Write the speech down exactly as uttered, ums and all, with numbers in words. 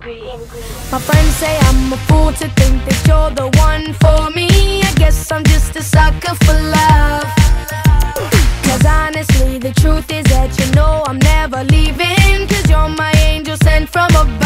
My friends say I'm a fool to think that you're the one for me. I guess I'm just a sucker for love. Cause honestly, the truth is that you know I'm never leaving. Cause you're my angel sent from above.